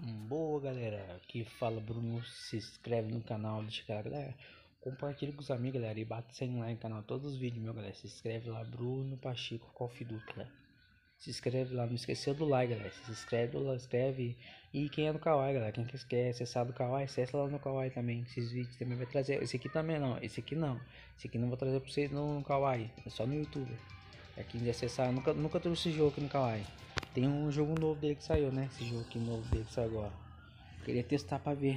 Boa, galera, aqui fala Bruno. Se inscreve no canal, deixa aquela galera, compartilha com os amigos, galera, e bate 100 like no canal, todos os vídeos, meu galera. Se inscreve lá, Bruno Pacheco Coffee Duke, galera. Se inscreve lá, não esqueceu do like, galera. Se inscreve lá, escreve. E quem é no Kawaii, galera, quem quer acessar do Kawaii, acessa lá no Kawaii também. Esses vídeos também vai trazer. Esse aqui também não, esse aqui não. Esse aqui não vou trazer pra vocês no Kawaii, é só no YouTube. É quem quiser acessar, nunca trouxe esse jogo aqui no Kawaii. Tem um jogo novo dele que saiu, né? Esse jogo aqui novo dele que saiu agora. Queria testar pra ver.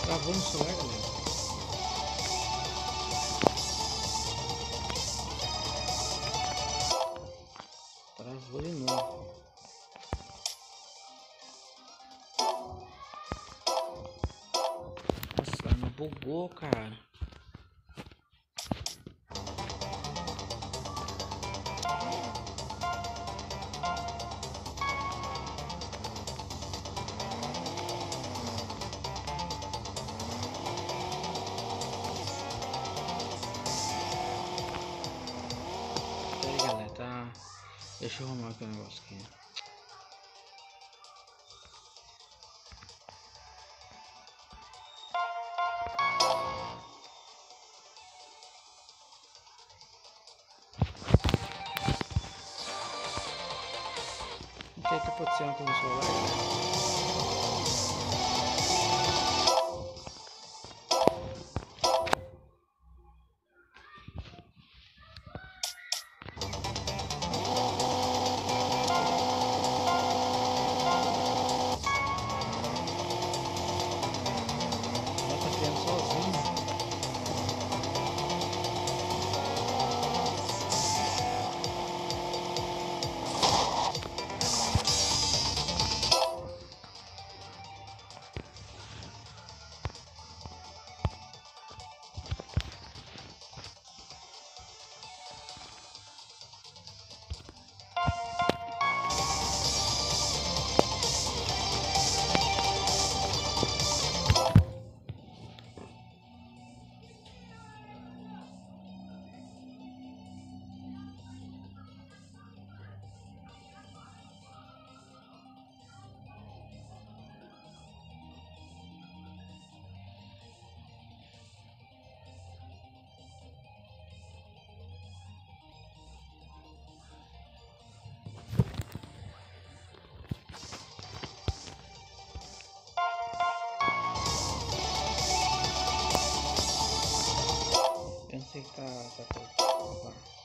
Travou no celular, galera. Travou de novo. Nossa, não bugou, cara. Pera aí, galera, tá... Deixa eu arrumar aqui o negócio aqui. Não sei o que aconteceu com o celular. Ela tá criando sozinho. Eu não sei que tá